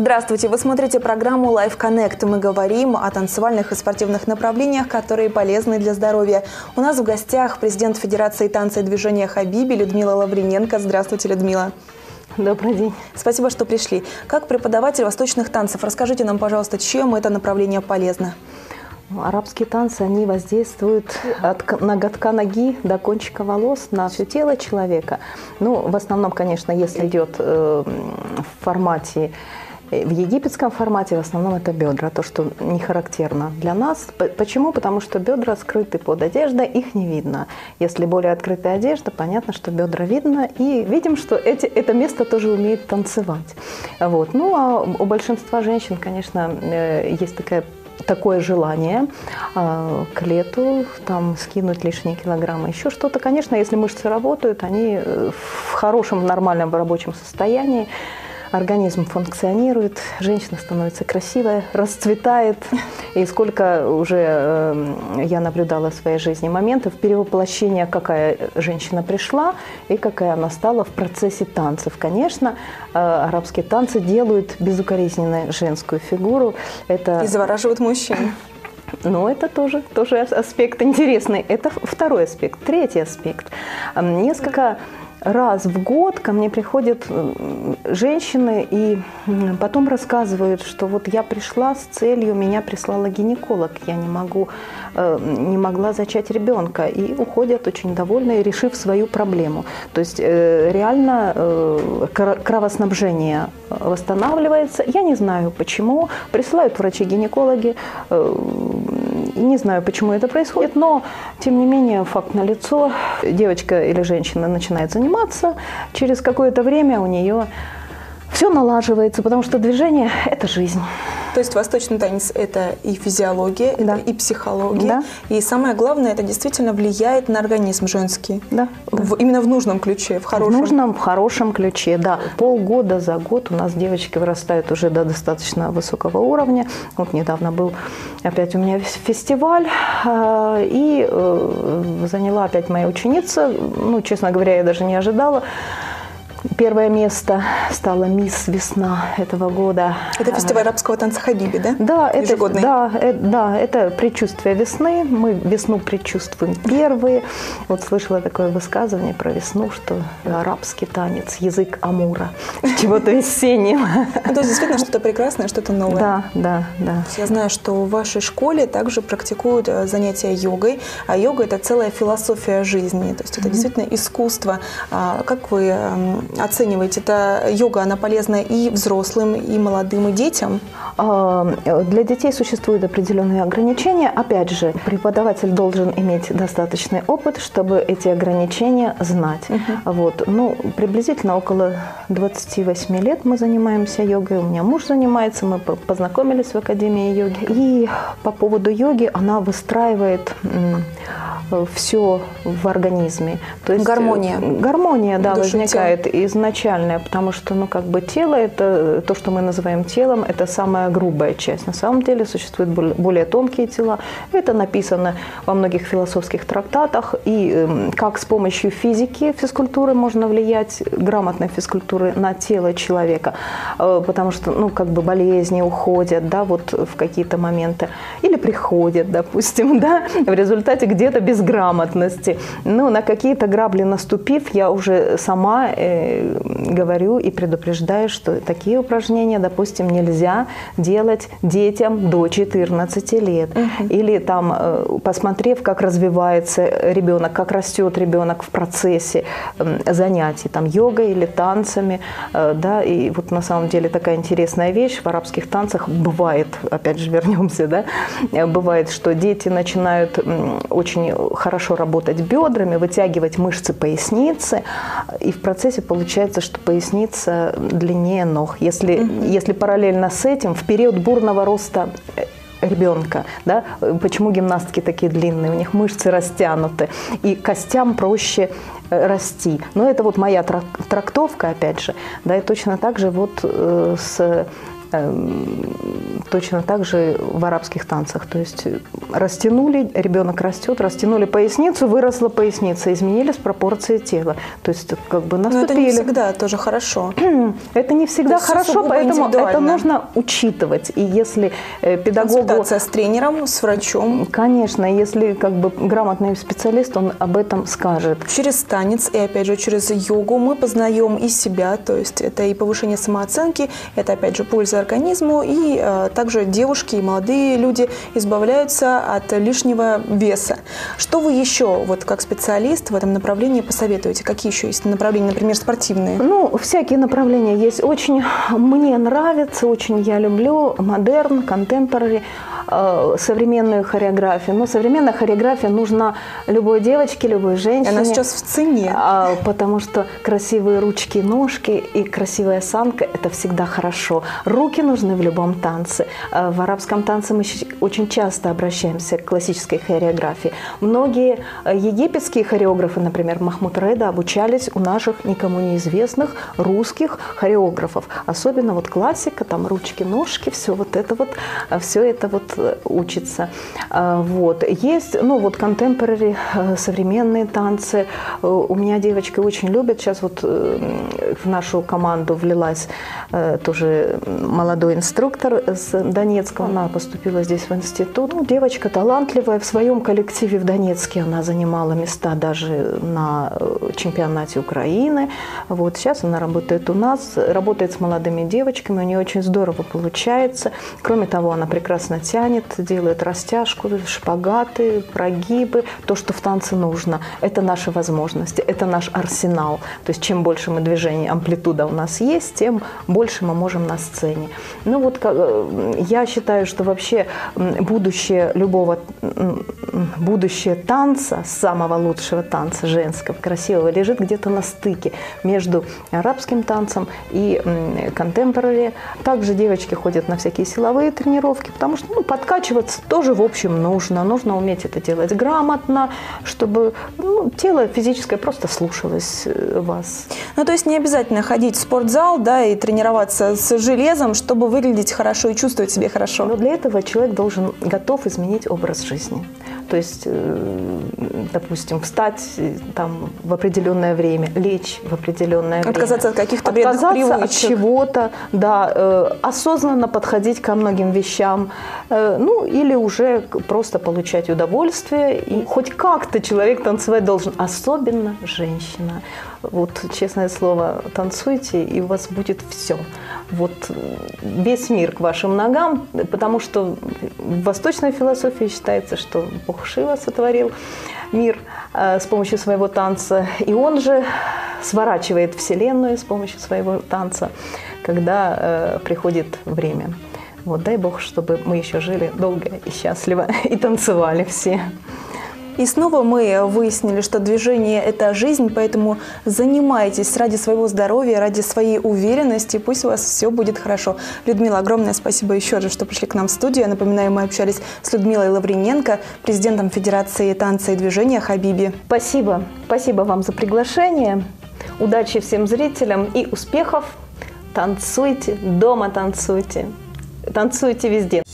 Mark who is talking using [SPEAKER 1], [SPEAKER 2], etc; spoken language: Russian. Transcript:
[SPEAKER 1] Здравствуйте! Вы смотрите программу Life Connect. Мы говорим о танцевальных и спортивных направлениях, которые полезны для здоровья. У нас в гостях президент Федерации танца и движения Хабиби Людмила Лавриненко. Здравствуйте, Людмила!
[SPEAKER 2] Добрый день.
[SPEAKER 1] Спасибо, что пришли. Как преподаватель восточных танцев, расскажите нам, пожалуйста, чем это направление полезно?
[SPEAKER 2] Арабские танцы, они воздействуют от ноготка ноги до кончика волос на все тело человека. Ну, в основном, конечно, если идет в формате, в египетском формате, в основном это бедра, то, что не характерно для нас. Почему? Потому что бедра скрыты под одеждой, их не видно. Если более открытая одежда, понятно, что бедра видно, и видим, что это место тоже умеет танцевать. Вот. Ну, а у большинства женщин, конечно, есть такое желание к лету там скинуть лишние килограммы, еще что-то. Конечно, если мышцы работают, они в хорошем, нормальном рабочем состоянии, организм функционирует, женщина становится красивая, расцветает. И сколько уже я наблюдала в своей жизни моментов перевоплощения, какая женщина пришла и какая она стала в процессе танцев. Конечно, арабские танцы делают безукоризненную женскую фигуру.
[SPEAKER 1] И завораживают мужчин.
[SPEAKER 2] Но это тоже аспект интересный. Это второй аспект. Третий аспект. Несколько раз в год ко мне приходят женщины и потом рассказывают, что вот я пришла с целью, меня прислала гинеколог, я не могла зачать ребенка, и уходят очень довольные, решив свою проблему. То есть реально кровоснабжение восстанавливается. Я не знаю почему, присылают врачи-гинекологи, не знаю, почему это происходит, но тем не менее факт налицо. Девочка или женщина начинает заниматься, через какое-то время у нее все налаживается, потому что движение – это жизнь.
[SPEAKER 1] То есть восточный танец – это и физиология,
[SPEAKER 2] да,
[SPEAKER 1] это и психология.
[SPEAKER 2] Да.
[SPEAKER 1] И самое главное, это действительно влияет на организм женский.
[SPEAKER 2] Да.
[SPEAKER 1] Именно в нужном ключе, в хорошем.
[SPEAKER 2] В хорошем ключе, да. Полгода за год у нас девочки вырастают уже до достаточно высокого уровня. Вот недавно был опять у меня фестиваль, и заняла опять моя ученица. Ну, честно говоря, я даже не ожидала. Первое место стала мисс Весна этого года.
[SPEAKER 1] Это фестиваль арабского танца Хабиби, да?
[SPEAKER 2] Да,
[SPEAKER 1] ежегодный.
[SPEAKER 2] Это предчувствие весны. Мы весну предчувствуем первые. Вот слышала такое высказывание про весну, что арабский танец, язык Амура, чего-то весеннего.
[SPEAKER 1] То есть действительно что-то прекрасное, что-то новое.
[SPEAKER 2] Да.
[SPEAKER 1] Я знаю, что в вашей школе также практикуют занятия йогой, а йога – это целая философия жизни. То есть это действительно искусство. Как вы оцениваете, это йога, она полезна и взрослым, и молодым, и детям?
[SPEAKER 2] Для детей существуют определенные ограничения. Опять же, преподаватель должен иметь достаточный опыт, чтобы эти ограничения знать. Вот. Ну, приблизительно около 28 лет мы занимаемся йогой. У меня муж занимается, мы познакомились в Академии йоги. И по поводу йоги она выстраивает все в организме. То есть гармония, да, возникает изначальная, потому что, тело, это то, что мы называем телом, это самая грубая часть. На самом деле существуют более тонкие тела. Это написано во многих философских трактатах. И как с помощью физики, физкультуры можно влиять, грамотной физкультуры, на тело человека. Потому что, болезни уходят, да, вот в какие-то моменты. Или приходят, допустим, да, в результате где-то безграмотности. На какие-то грабли наступив, я уже сама говорю и предупреждаю, что такие упражнения, допустим, нельзя делать детям до 14 лет. Или посмотрев, как развивается ребенок, как растет ребенок в процессе занятий, йогой или танцами. Да, и вот на самом деле такая интересная вещь в арабских танцах бывает, опять же вернемся, да, бывает, что дети начинают очень хорошо работать бедрами, вытягивать мышцы поясницы, и в процессе получается, что поясница длиннее ног. Если параллельно с этим, в период бурного роста ребенка, да, почему гимнастки такие длинные, у них мышцы растянуты, и костям проще расти. Но это вот моя трактовка, опять же, да, и точно так же вот с точно так же в арабских танцах. То есть растянули, ребенок растет, растянули поясницу, выросла поясница, изменились пропорции тела. То есть как бы наступили.
[SPEAKER 1] Но это не всегда тоже хорошо.
[SPEAKER 2] Это не всегда хорошо, поэтому это нужно учитывать. И если педагогу...
[SPEAKER 1] Консультация с тренером, с врачом.
[SPEAKER 2] Конечно, если как бы грамотный специалист, он об этом скажет.
[SPEAKER 1] Через танец и, опять же, через йогу мы познаем и себя, то есть это и повышение самооценки, это, опять же, польза организму, и также девушки и молодые люди избавляются от лишнего веса. Что вы еще, вот как специалист в этом направлении посоветуете? Какие еще есть направления, например, спортивные?
[SPEAKER 2] Ну, всякие направления есть. Очень мне нравится, очень я люблю модерн, контемпорари, современную хореографию. Но современная хореография нужна любой девочке, любой женщине.
[SPEAKER 1] Она сейчас в цене.
[SPEAKER 2] Потому что красивые ручки, ножки и красивая осанка – это всегда хорошо. Руки нужны в любом танце. В арабском танце мы очень часто обращаемся к классической хореографии. Многие египетские хореографы, например, Махмуд Реда, обучались у наших никому неизвестных русских хореографов. Особенно вот классика, там ручки, ножки, все это вот учится. Вот. Есть, ну вот contemporary, современные танцы. У меня девочки очень любят. Сейчас вот в нашу команду влилась тоже молодой инструктор с Донецка. Она поступила здесь в институт. Ну, девочка талантливая. В своем коллективе в Донецке она занимала места даже на чемпионате Украины. Вот сейчас она работает у нас, работает с молодыми девочками. У нее очень здорово получается. Кроме того, она прекрасно тянет, делает растяжку, шпагаты, прогибы. То, что в танце нужно. Это наши возможности, это наш арсенал. То есть чем больше мы движений, амплитуда у нас есть, тем больше мы можем на сцене. Ну вот я считаю, что вообще будущее танца, самого лучшего танца женского, красивого, лежит где-то на стыке между арабским танцем и контемпорари. Также девочки ходят на всякие силовые тренировки, потому что подкачиваться тоже в общем нужно. Нужно уметь это делать грамотно, чтобы тело физическое просто слушалось вас.
[SPEAKER 1] Ну, то есть не обязательно ходить в спортзал, да, и тренироваться с железом, чтобы выглядеть хорошо и чувствовать себя хорошо.
[SPEAKER 2] Но для этого человек должен готов изменить образ жизни. То есть, допустим, встать там в определенное время, лечь в определенное время.
[SPEAKER 1] Отказаться от каких-то вредных привычек.
[SPEAKER 2] Отказаться от чего-то, да, осознанно подходить ко многим вещам, или уже просто получать удовольствие. И хоть как-то человек танцевать должен, особенно женщина. Вот, честное слово, танцуйте, и у вас будет все. Вот весь мир к вашим ногам, потому что в восточной философии считается, что Бог Шива сотворил мир с помощью своего танца, и он же сворачивает Вселенную с помощью своего танца, когда приходит время. Вот, дай Бог, чтобы мы еще жили долго и счастливо и танцевали все.
[SPEAKER 1] И снова мы выяснили, что движение – это жизнь, поэтому занимайтесь ради своего здоровья, ради своей уверенности, пусть у вас все будет хорошо. Людмила, огромное спасибо еще раз, что пришли к нам в студию. Я напоминаю, мы общались с Людмилой Лавриненко, президентом Федерации танца и движения «Хабиби».
[SPEAKER 2] Спасибо. Спасибо вам за приглашение. Удачи всем зрителям и успехов. Танцуйте, дома танцуйте. Танцуйте везде.